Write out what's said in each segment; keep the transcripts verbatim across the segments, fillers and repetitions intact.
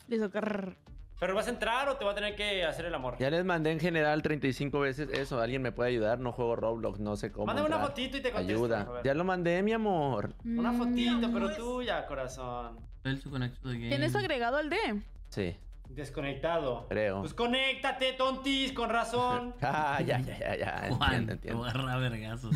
Listo, carrr. ¿Pero vas a entrar o te va a tener que hacer el amor? Ya les mandé en general treinta y cinco veces eso. ¿Alguien me puede ayudar? No juego Roblox, no sé cómo. Mándame una entrar. fotito y te contesto. Ayuda. A ver. Ya lo mandé, mi amor. Una Mm, fotito, pero tuya, corazón. ¿Tienes agregado al D? Sí, Desconectado. creo. Pues conéctate, tontis, con razón. Ah, ya, ya, ya, ya. Juan, Entiendo, te entiendo. voy a agarrar a vergazos.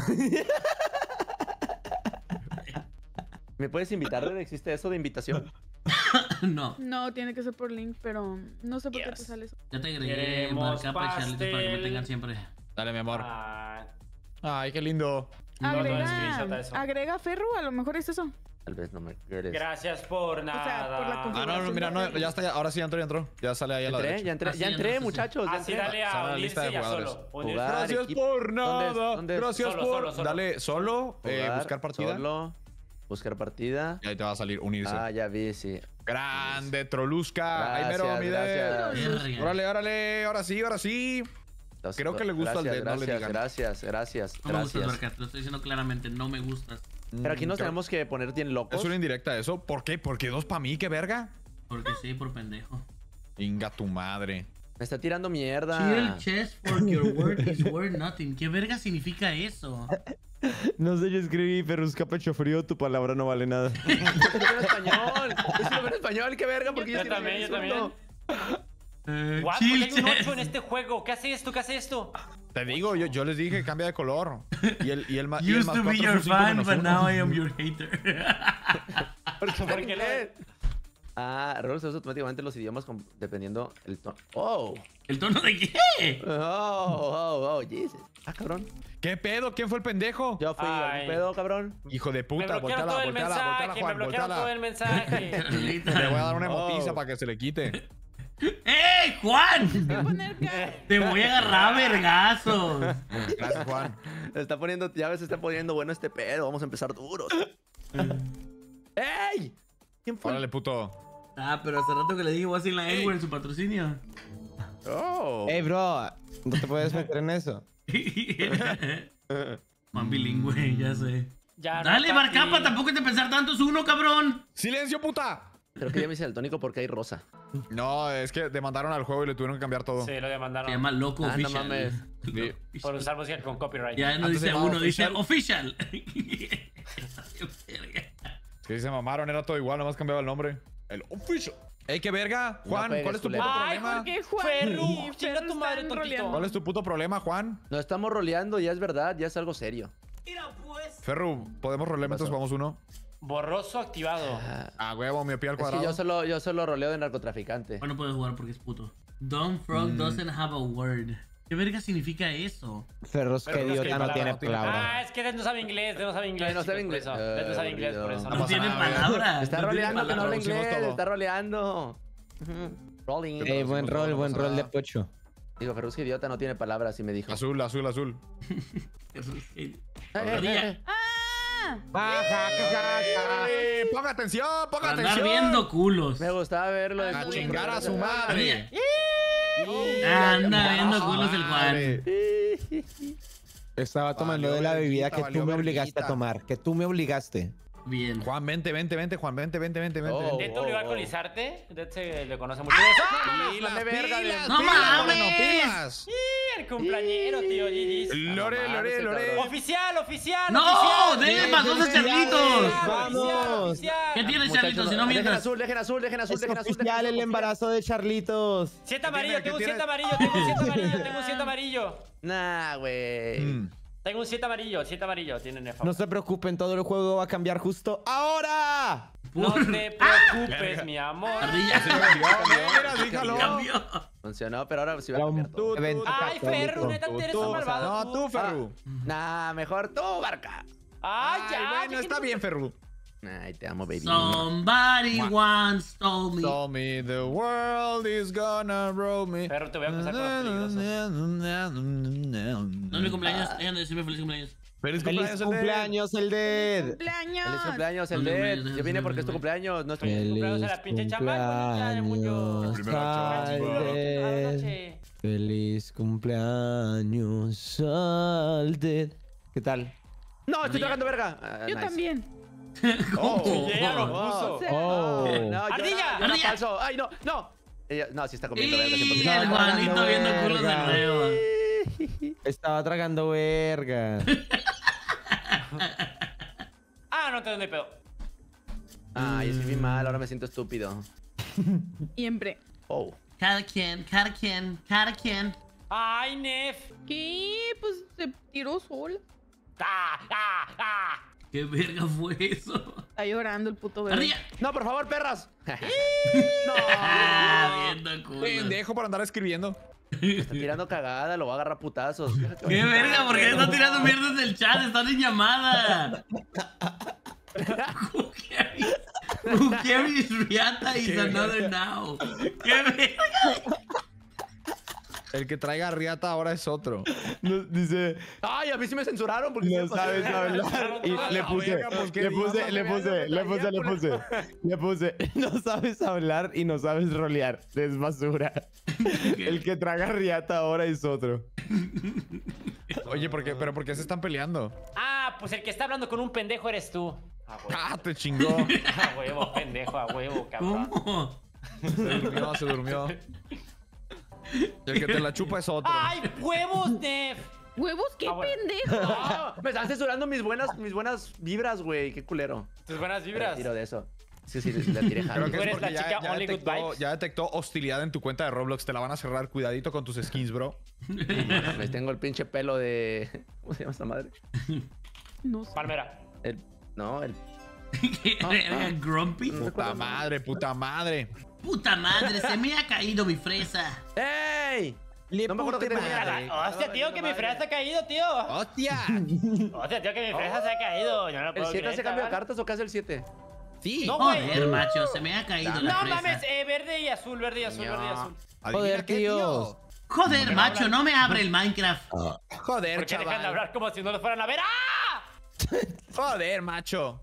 ¿Me puedes invitar? ¿Existe eso de invitación? No. No, tiene que ser por link, pero no sé por qué te Yes. sale eso. Ya te agregué Queremos Marcapa y Charlitos para que me pastel. tengan siempre. Dale, mi amor. Ah, Ay, qué lindo. No, no, screenshot a Agrega, eso. agrega Ferru, a lo mejor es eso. Tal vez no me quieres. gracias por nada. sea, por la Ah, no, no, mira, no, ya está, ya- ahora sí ya entró, ya entró. Ya sale ahí a la ¿Entré? derecha. ¿Ya entré? Ah, sí, ya ya entré, entraste, sí. muchachos. Ya Así entré. dale Sale a la lista unirse de y a jugadores. solo. Unirse. Jugar. Gracias equipo. por ¿Dónde es? nada. ¿Dónde es? Gracias Solo, por. solo, solo. Dale, solo, eh, Jugar, buscar partida. Solo, buscar partida. Y ahí te va a salir unirse. Ah, ya vi, sí. Grande, Troluska. Ahí mero, Gracias, mi de. gracias. Verga. Órale, órale, ahora sí, ahora sí. Los- Creo que le gusta al gracias, dead, no le gracias, digan. Gracias, gracias, No me gustas, gracias. Barca, te lo estoy diciendo claramente, no me gustas. Pero aquí nos Creo- tenemos que poner bien locos. ¿Es una indirecta eso? ¿Por qué? ¿Por qué dos pa' mí? ¿Qué verga? Porque sí, por pendejo. Inga tu madre. Me está tirando mierda. Chill chest for your word is worth nothing. ¿Qué verga significa eso? No sé, yo escribí Ferrusca pecho frío, tu palabra no vale nada. Yo en español. Yo sí lo veo en español, qué verga, porque yo, Yo sí lo veo también, en yo insulto. también. Eh, What? ¿Por chill qué hay un chest. ocho en este juego? ¿Qué hace esto? ¿Qué hace esto? Te digo, yo, yo les dije, cambia de color. Y el, y el, ma- y el Used más to be cuatro your son cinco fan, menos but uno. now I am your hater. Porque ¿Por qué lo- Ah, Roblox usa automáticamente los idiomas con- dependiendo el tono. Oh. ¿El tono de qué? Oh, oh, oh, Jesus. Ah, cabrón. ¿Qué pedo? ¿Quién fue el pendejo? Yo fui Ay. al pedo, cabrón. Hijo de Me puta, bloquearon volteala, todo el volteala, volteala, mensaje, me Juan, bloquearon todo el volteala. mensaje. Le voy a dar una Oh. emotiza para que se le quite. ¡Eh, Juan! Voy a poner acá. Te voy a agarrar a vergazos. Gracias, Juan. Se está poniendo, ya ves, se está poniendo bueno este pedo. Vamos a empezar duros. ¡Ey! ¿Quién fue? Órale, puto. Ah, pero hace rato que le dije voy a hacer la N-word en su patrocinio. Oh. Ey, bro, no te puedes meter en eso. Man bilingüe, ya sé. Ya no, Dale, papi. Barcapa, tampoco es de pensar tanto, es uno, cabrón. ¡Silencio, puta! Creo que ya me hice el tónico porque hay rosa. No, es que demandaron al juego y le tuvieron que cambiar todo. Sí, lo Se demandaron. llama Loco Ah, no Official. mames. Sí. Por usar música con copyright. Ya no Antes se dice llamaba uno, dice Official. Official. Es que se mamaron, era todo igual, nomás cambiaba el nombre. El official. Ey, qué verga. Juan, juegues, ¿cuál es tu puto culero. Ay, problema? ¿Por qué Juan Ferru, y chinga Ferru tu madre, están tontito. roleando? ¿Cuál es tu puto problema, Juan? Nos estamos roleando, ya es verdad, ya es algo serio. Ferru, ¿podemos rolear mientras pasó? jugamos uno? Borroso activado. Ah, Ah, huevo, miopía al es que cuadrado. yo solo, yo solo roleo de narcotraficante. Bueno, puedes jugar porque es puto. Dumb Frog Mm. doesn't have a word. ¿Qué verga significa eso? Ferrusca Ferrusca idiota no palabra, tiene no tiene palabra. Ah, es que Ded no sabe inglés, Ded no sabe inglés. Ded no sabe chicos, por inglés. eso. Ded no sabe Eh, inglés, por eso. no No pasa tiene nada, güey. palabras. Está no tiene roleando, que no habla palabras. Traducimos inglés. todo. Está roleando. Ujú. Rolling. ¿Qué Ey, buen Traducimos rol, todo, buen no pasa rol de nada. pocho. Digo, Ferrusca idiota no tiene palabras y me dijo. Azul, azul, azul. Eh, eh, eh. Baja, ¡Eh! ¡Ponga atención! ¡Ponga Para andar atención! viendo culos. Me gustaba verlo. A chingar a su madre. Anda viendo A su culos el Juan. madre. Estaba tomando Valió de la bebida verguita, que valió tú me obligaste verguita. a tomar. Que tú me obligaste. Bien. Juan, vente, vente, vente, Juan, vente, vente, vente, vente. Oh. ¿Ded te obligó a alcoholizarte? Ded se le conoce mucho de eso. Pilas, Dame verga, pilas, ¡No pilas, mames! moreno, pilas. El cumpleañero, tío Gigis. Lore, lore, lore. Oficial, oficial, ¡No! oficial. ¡Debe más dos Oficial, Charlitos! ¡Vamos! oficial. ¿Qué tienes, Muchachos, Charlitos? Si no dejen mientras. azul, dejen azul, dejen azul, Es dejen azul. oficial el embarazo de Charlitos. Siete amarillo, ¿Qué tengo un tiene? siete amarillo, tengo un siete amarillo, tengo un siete amarillo. Nah, güey. Mm. Tengo un siete amarillo, siete amarillo, tienen F. No se preocupen, todo el juego va a cambiar justo ahora. No Por- te preocupes, mi amor. Ardilla. Mira, dígalo. Cambió. Funcionó, pero ahora sí va a Era cambiar un todo. evento Ay, Ferru, católico. neta, Tú, eres tú, un malvado. No, tú, Ferru. Nah, mejor tú, Barca. Ay, ya. Ay, bueno, ya está que- bien, Ferru. Ay, te amo, baby. Somebody once told me. Told me the world is gonna roll me. Ferru, te voy a empezar con los peligrosos. No es mi cumpleaños. Dejan de decirme feliz cumpleaños. Feliz ¡Feliz cumpleaños, cumpleaños, el Dead! ¡Cumpleaños! Feliz cumpleaños, el Feliz Dead. cumpleaños, Yo vine feliz porque es tu cumpleaños. No estoy. Feliz cumpleaños Feliz a la pinche chamaca, ya de mucho. cumpleaños al Dead. Anoche. Feliz cumpleaños al Dead. ¿Qué tal? No, estoy tragando verga. Ah, Yo nice. también. Oh, Ella lo puso. Oh. No, yo ¡Ardilla! era- yo era ¡Ardilla! falso. Ay, no, no. Ella, no, sí está comiendo verga Y cien por ciento. el Juanito viendo culos de Verga. nuevo. Estaba tragando verga. Ah, no te doy pedo. Ay, estoy bien mal, ahora me siento estúpido. Siempre. Oh. Cada quien, cada quien, cada quien. Ay, Nef. ¿Qué? Pues se tiró sola. Ah, ah, ah. ¿Qué verga fue eso? Está llorando el puto bebé. ¡Ardilla! No, por favor, perras. Ah, viendo culos. Pendejo por andar escribiendo. Está tirando cagada, lo va a agarrar a putazos. ¿Qué verga? ¿Por qué está tirando mierdas del chat? Están en llamada. Who carries Riata is another now. ¿Qué verga? El que traiga riata ahora es otro. No, dice, Ay, a mí sí me censuraron porque no sí me sabes pasé. hablar. Y A le la puse, verga, pues, ¿qué le digo? puse, le puse, le puse, le puse, le puse. No sabes hablar y no sabes rolear. Es basura. El que traga riata ahora es otro. Oye, ¿por qué? ¿Pero por qué se están peleando? Ah, pues el que está hablando con un pendejo eres tú. A huevo, Ah, te chingó. a huevo, pendejo, a huevo, cabrón. ¿Cómo? Se durmió, se durmió. El que te la chupa es otro. ¡Ay, huevos, Nef! ¿Huevos? ¡Qué Ah, bueno. pendejo! No, me están censurando mis buenas, mis buenas vibras, güey. Qué culero. Tus buenas Me vibras. tiro de eso. Sí, sí, sí, la tiré Creo jalo. que Tú es eres porque la ya, chica ya only good detectó, vibes. ya detectó hostilidad en tu cuenta de Roblox. Te la van a cerrar cuidadito con tus skins, bro. Me tengo el pinche pelo de... ¿Cómo se llama esta madre? No sé. Palmera. El... No, el... ¿Qué verga? ¿Grumpy? Puta madre, puta madre. Puta madre, se me ha caído mi fresa. ¡Ey! No me acuerdo que tenía. Hostia, tío, que mi fresa se ha caído, tío. ¡Hostia! Hostia, tío, que mi fresa se ha caído. Yo no lo ¿El puedo siete creer, hace cambio de chaval. cartas o qué hace el siete? Sí. No, güey. Joder, macho, se me ha caído la No fresa. mames, eh, verde y azul, verde y azul, verde y azul. Adivina Joder, qué, tíos. Joder, no macho, hablan? no me abre el Minecraft. Joder, ¿Por qué dejan de chaval. hablar como si no los fueran a ver? ¡Ah! Joder, macho.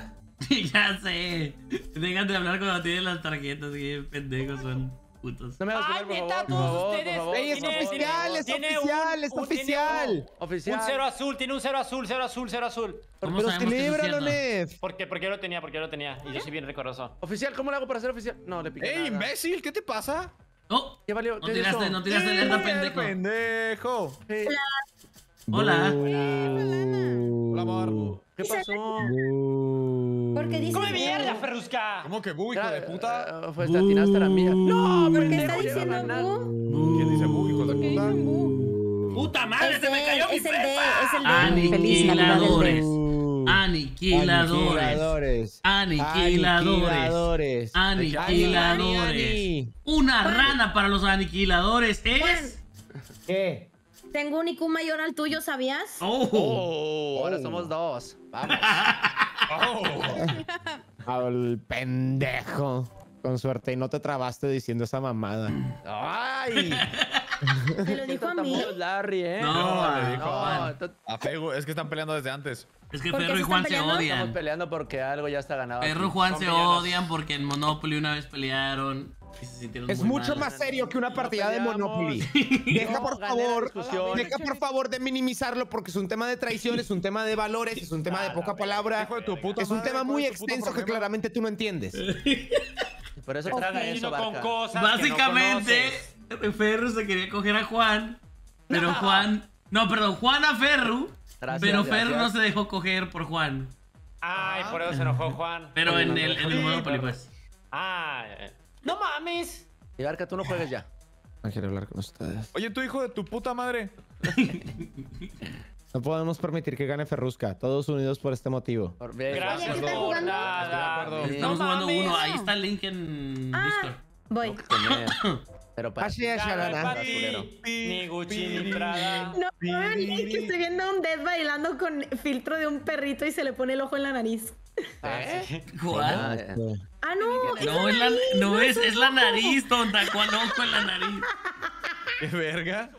Ya sé. Dejan de hablar cuando tienen las tarjetas. Qué pendejos son putos. No me hagas ¡Ay, jugar, por neta, favor, por todos favor, ustedes! por favor. Ey, es Tiene- oficial, es tiene oficial, un- es un- tiene oficial. un- Oficial. Un cero azul, tiene un cero azul, cero azul, cero azul. ¿Cómo Pero sabemos que es celébralo, cierto? Nef. ¿Por qué? Porque yo lo tenía, porque yo lo tenía. Y yo soy bien recorroso. Oficial, ¿cómo le hago para ser oficial? No, le piqué ¡Ey, nada. imbécil! ¿Qué te pasa? Oh, ¿Qué valió? no ¿Qué es tiraste, eso? no tiraste el enda pendejo. pendejo! Eh, Hola. Hola, amor. ¿Qué pasó? Porque dice ¡Come que- mierda, Ferrusca! ¿Cómo que bu, hijo de puta? Ah, Fue esta, atinaste la mía. ¡No, ¿Por qué pendejo! está llega a diciendo ganar. bu? ¿Quién dice bu, hijo de ¿Qué puta? dicen, bu? ¡Puta madre, Es se me de- cayó mi es el de, fresa! es el de Feliz Navidad del Aniquiladores. de. Aniquiladores. Aniquiladores. Aniquiladores. Aniquiladores. Una rana para los aniquiladores es. ¿Qué? Tengo un I Q mayor al tuyo, ¿sabías? Oh. Oh, ahora somos dos. Vamos. Al pendejo. Con suerte y no te trabaste diciendo esa mamada. ¡Ay! Me lo dijo a mí. Tartamudo Larry, ¿eh? No, le dijo no, a Juan. to- A Fego, es que están peleando desde antes. Es que ¿Por qué Ferro y se Juan están se peleando? Estamos odian. peleando porque algo ya está ganado. Ferro y aquí. Juan Son se villanos. odian porque en Monopoly una vez pelearon y se sintieron Es muy mucho mal. más serio que una partida de peleamos. Monopoly. Deja No, por gané la favor, discusión. deja por favor de minimizarlo porque es un tema de traición, es un tema de valores, es un tema de poca palabra. Hijo de tu puta Es un madre, tema ¿cuál muy es tu puto extenso que problema? claramente tú no entiendes. Por eso traga eso, Vino con Barca. cosas Básicamente, que no conoces. Ferro se quería coger a Juan, pero Juan... No, perdón, Juan a Ferro, Gracias, pero Ferro gracias. no se dejó coger por Juan. Ay, por eso se enojó Juan. Pero en no, el, en el Monopoly, pues. Ah, eh. ¡No mames! Y Barca, tú no juegues ya. No quiero hablar con ustedes. Oye, tú, hijo de tu puta madre. No podemos permitir que gane Ferrusca. Todos unidos por este motivo. Por bien. Gracias ¿qué están por jugando? nada. Estoy de acuerdo. Estamos No jugando mames. uno, ahí está el link en Ah. Discord. Voy. Tener. Pero para Así es, Cara de Shalana. Pati, ni Gucci ni Prada. No, no, es que estoy viendo a un Dead bailando con filtro de un perrito y se le pone el ojo en la nariz. ¿Eh? ¿Cuál? Ah, ya. Ah, no. es No, la es la, nariz, no es, es es la nariz, tonta. ¿Cuál ojo en la nariz? ¿Qué verga?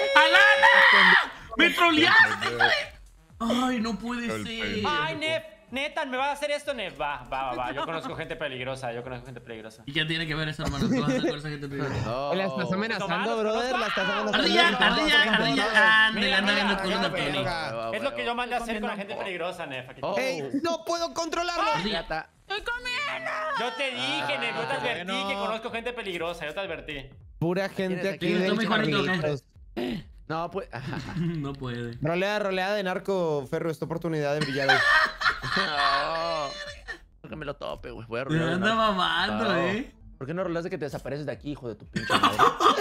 ¡Alana! ¡Me troleaste! Ay, no puede ser. Ay, Nef. Neta, ¿me va a hacer esto, Nef? Va, va, va, va. Yo conozco gente peligrosa, yo conozco gente peligrosa. ¿Y qué tiene que ver eso, hermano? ¿Qué vas a hacer con esa gente peligrosa? No. La estás amenazando, Pues, brother. La estás amenazando. Ardilla, No, ardilla, no, no, ardilla. no, no. Ande, le Mira, anda mira, viendo culo mira, de Tony. verga. Es lo que yo mandé a hacer con la comiendo. gente peligrosa, Nef. Aquí Oh. ¡Ey! ¡No puedo controlarlo! Ardilla. ¡Estoy comiendo! Yo te dije, Nef, yo te advertí bueno. que conozco gente peligrosa, yo te advertí. Pura gente ¿Tienes aquí aquí? de ¿Toma y Juanito o qué? Carlitos. No, pues. No puede. Rolea, rolea de narco, Ferro. Esta oportunidad de brillar. No. Que me lo tope, güey. Voy a Te rolear. anda mamando, No. eh. ¿Por qué no roleas de que te desapareces de aquí, hijo de tu pinche madre?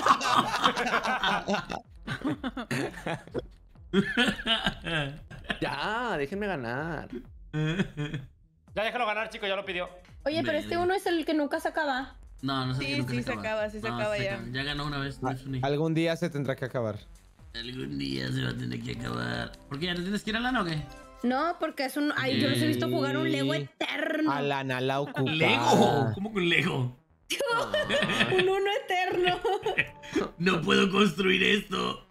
Ya, déjenme ganar. Ya déjalo ganar, chico, ya lo pidió. Oye, pero este uno es el que nunca se acaba. No, no sé Sí, qué nunca sí, se acaba, sí se acaba ya. Ya ganó una vez, no es un hijo. Algún día se tendrá que acabar. Algún día se va a tener que acabar. ¿Por qué? ¿Ya te tienes que ir a lana o qué? No, porque es un. Ay, yo los he visto jugar un Lego eterno. A la Nala ocupada. ¡Lego! ¿Cómo con Lego? Un uno eterno. No puedo construir esto.